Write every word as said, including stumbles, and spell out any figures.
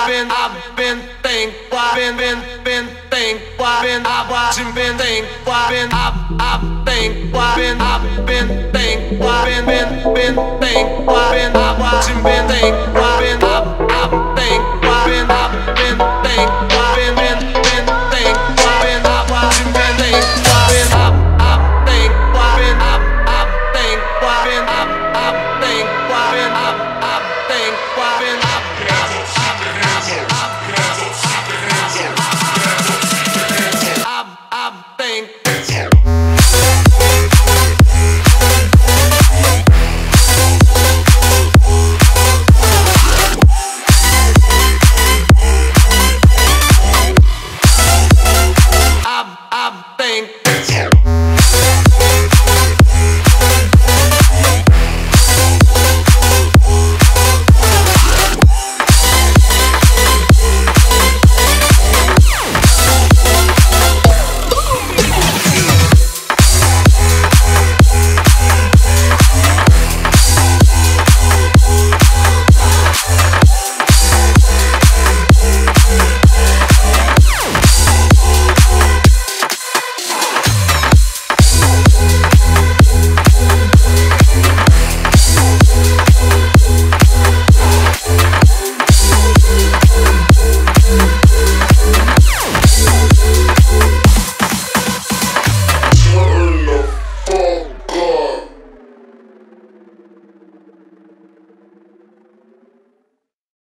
been, I've been think, why been, been, been think, why been, I've watching, been think, why been, I've, I've think, why been, I've been think, why been, been, been think, why been, I've watching, been think, why been, I've